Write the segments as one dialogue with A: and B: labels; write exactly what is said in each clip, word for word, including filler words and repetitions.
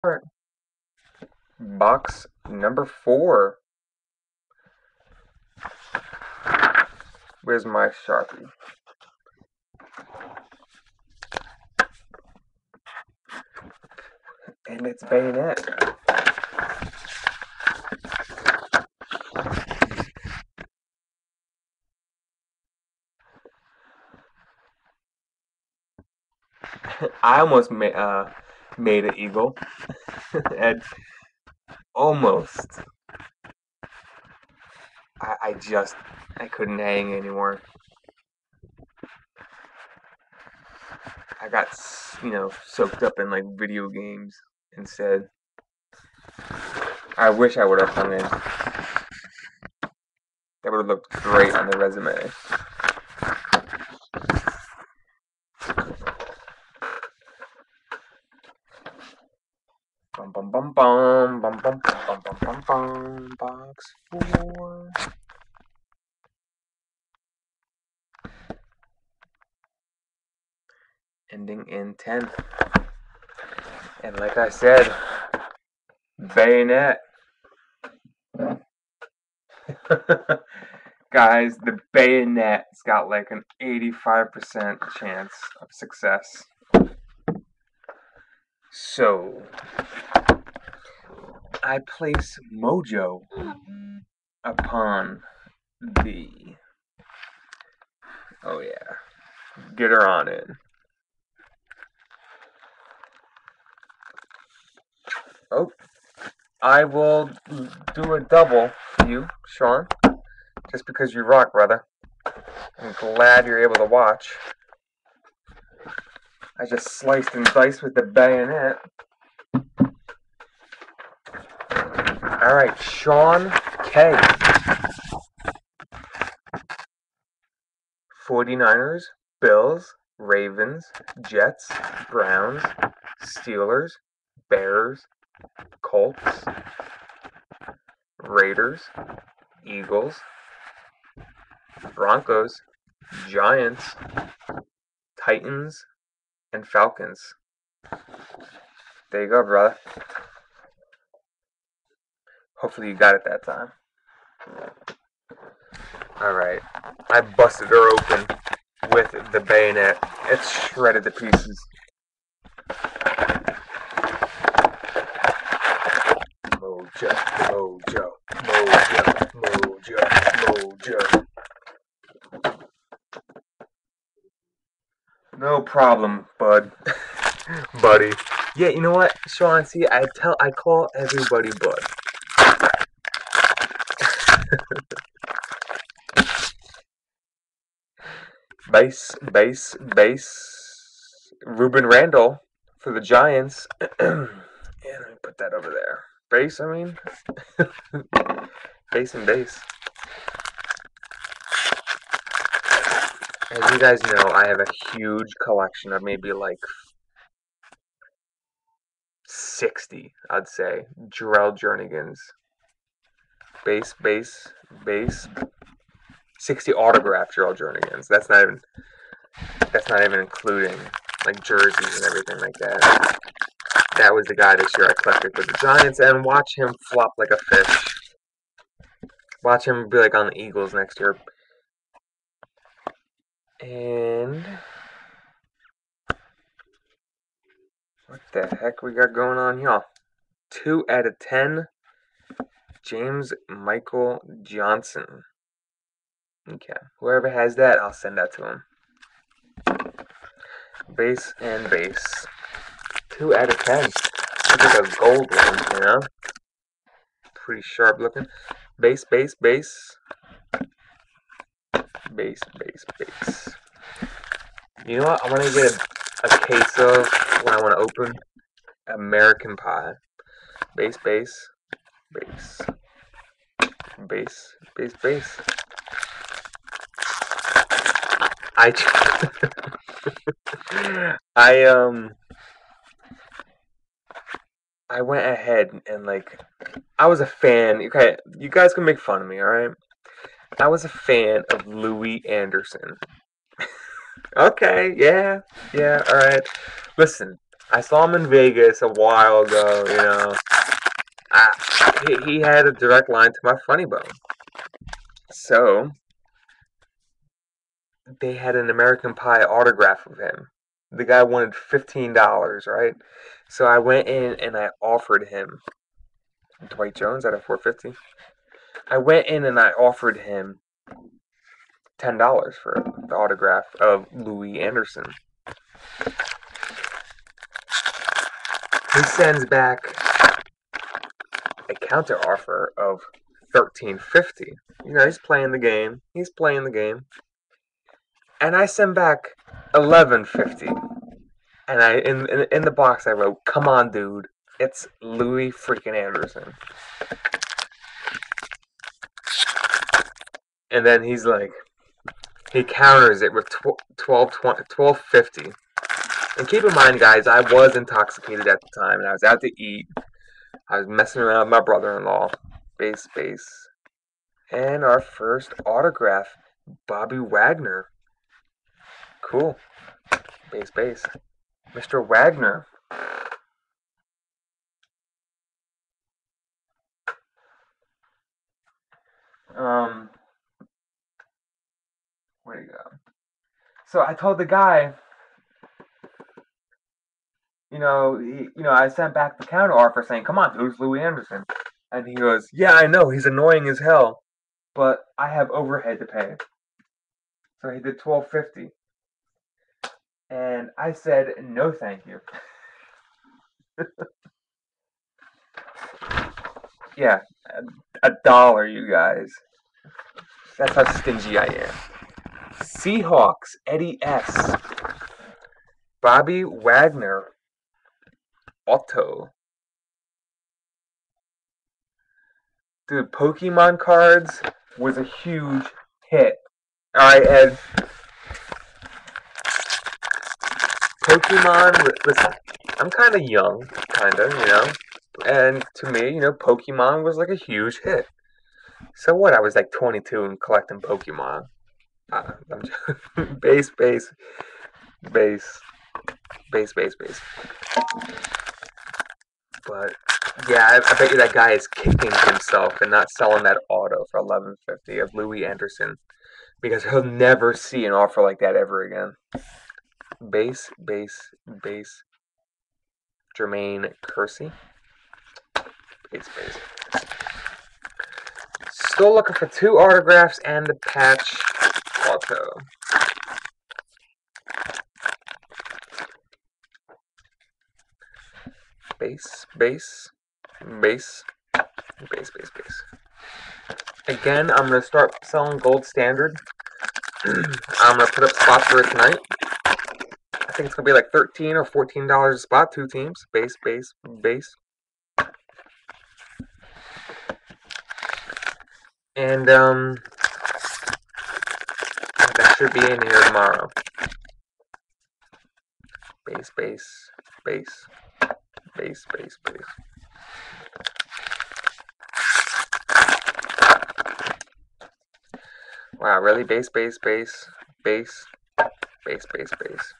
A: Alright. Box number four. Where's my Sharpie? And it's Bayonet. I almost ma uh, made an eagle. And almost. I, I just, I couldn't hang anymore. I got, you know, soaked up in like video games instead. I wish I would have hung in. That would have looked great on the resume. Bum bum bum bum bum bum bum bum bum bum. Box four. Ending in ten. And like I said, Bayonet. Guys, the Bayonet's got like an eighty-five percent chance of success. So, I place Mojo upon the... Oh yeah, get her on in. Oh, I will do a double for you, Sean. Just because you rock, brother. I'm glad you're able to watch. I just sliced and diced with the Bayonet. Alright, Sean K. forty-niners, Bills, Ravens, Jets, Browns, Steelers, Bears, Colts, Raiders, Eagles, Broncos, Giants, Titans, and Falcons. There you go, brother. Hopefully you got it that time. Alright, I busted her open with the Bayonet. It's shredded to pieces. Mojo, Mojo, Mojo, Mojo, Mojo. No problem, bud. Buddy. Yeah, you know what, Sean, see, I tell I call everybody bud. Base, base, base. Ruben Randall for the Giants. Yeah, let me put that over there. Base, I mean. Base and base. As you guys know, I have a huge collection of maybe like sixty, I'd say, Jarrell Jernigans. Base, base, base. sixty autographed Jarrell Jernigans. That's not even. That's not even including like jerseys and everything like that. That was the guy this year I collected for the Giants, and watch him flop like a fish. Watch him be like on the Eagles next year. And what the heck we got going on here? Two out of ten. James Michael Johnson. Okay, whoever has that, I'll send that to him. Base and base. Two out of ten. Looks like a gold one, you know? Pretty sharp looking. Base, base, base. Base, base, base. You know what? I want to get a, a case of when I want to open American Pie. Base, base, base. Base, base, base. I, I, um, I went ahead and, like, I was a fan. Okay, you guys can make fun of me, alright? I was a fan of Louis Anderson. Okay, yeah, yeah, alright. Listen, I saw him in Vegas a while ago, you know. I, he, he had a direct line to my funny bone. So, they had an American Pie autograph of him. The guy wanted fifteen dollars, right? So I went in and I offered him Dwight Jones at a four fifty. I went in and I offered him ten dollars for the autograph of Louis Anderson. He sends back a counter offer of thirteen fifty. You know, he's playing the game. He's playing the game. And I send back eleven fifty. And I in, in in the box I wrote, "Come on, dude. It's Louis freaking Anderson." And then he's like, he counters it with twelve fifty. And keep in mind, guys, I was intoxicated at the time, and I was out to eat. I was messing around with my brother-in-law. Base, base. And our first autograph, Bobby Wagner. Cool. Base, base. Mister Wagner. Um, where you go? So I told the guy, you know, he, you know, I sent back the counter offer saying, "Come on, who's Louis Anderson?" And he goes, "Yeah, I know, he's annoying as hell, but I have overhead to pay." So he did twelve fifty, and I said, "No, thank you." Yeah, a, a dollar, you guys. That's how stingy I am. Seahawks, Eddie S. Bobby Wagner, Otto. Dude, Pokemon cards was a huge hit. Alright, Ed. Pokemon, listen, I'm kind of young, kind of, you know, and to me, you know, Pokemon was like a huge hit. So what? I was like twenty-two and collecting Pokemon. Uh, I'm just, base, base, base, base, base, base. But yeah, I, I bet you that guy is kicking himself and not selling that auto for eleven fifty of Louis Anderson, because he'll never see an offer like that ever again. Base, base, base. Jermaine Kersey. Base, base. Still looking for two autographs and the patch auto. Base, base, base, base, base, base. Again, I'm going to start selling gold standard. I'm going to put up spots for it tonight. I think it's going to be like thirteen or fourteen dollars a spot, two teams. Base, base, base. And um, that should be in here tomorrow. Base, base, base, base, base, base. Wow, really? Base, base, base, base, base, base, base.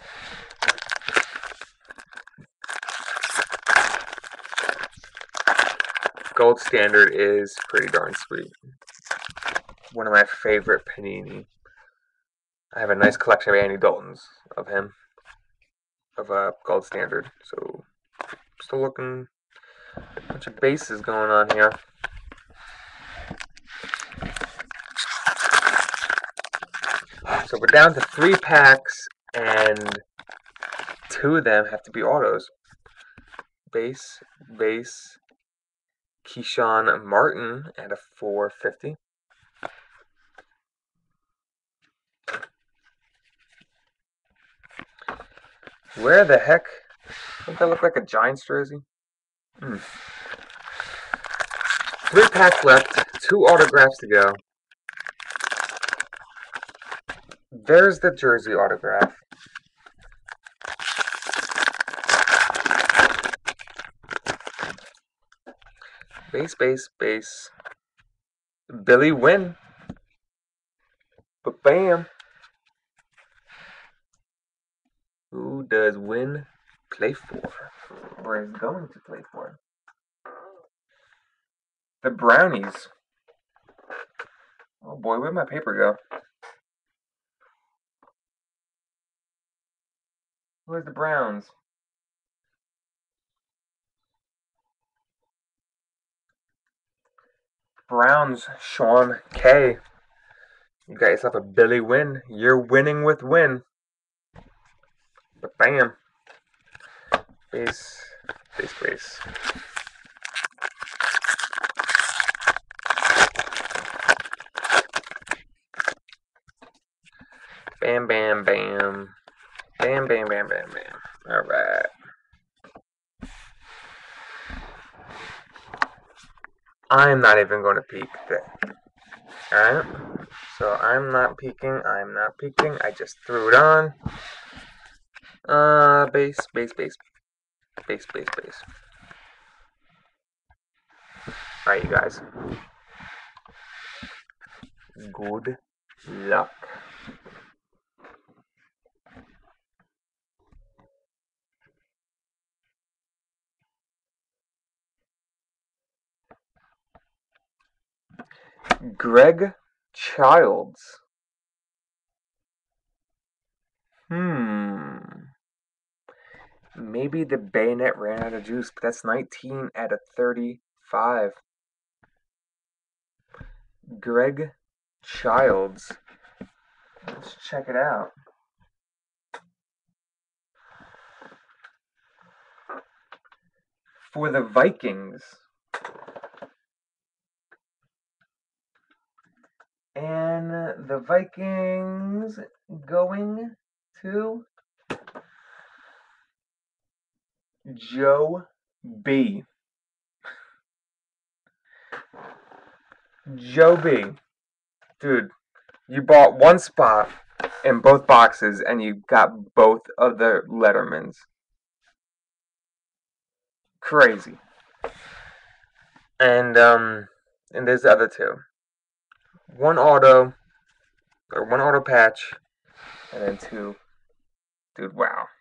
A: Gold standard is pretty darn sweet. One of my favorite Panini. I have a nice collection of Andy Daltons of him, of uh, gold standard. So, still looking, a bunch of bases going on here. So we're down to three packs, and two of them have to be autos. Base, base, Keyshawn Martin at a four fifty. Where the heck? Doesn't that look like a Giants jersey? Hmm. Three packs left, two autographs to go. There's the jersey autograph. Base, base, base. Billy Wynn. But bam. Who does Win play for, or is going to play for. The Brownies. Oh boy, where'd my paper go? Where's the Browns? Browns, Sean K. You got yourself a Billy win. You're winning with win. But bam. Base, base, base. Bam, bam, bam. Bam, bam, bam, bam, bam. Alright. I'm not even going to peek there. Alright? So I'm not peeking. I'm not peeking. I just threw it on. Uh, base, base, base. Base, base, base. Alright, you guys. Good luck. Greg Childs. Hmm. Maybe the bayonet ran out of juice, but that's nineteen out of thirty-five. Greg Childs. Let's check it out. For the Vikings. And the Vikings going to Joe B. Joe B. Dude, you bought one spot in both boxes and you got both of the Lettermans. Crazy. And um and there's the other two. One auto or one auto patch and then two. Dude, wow.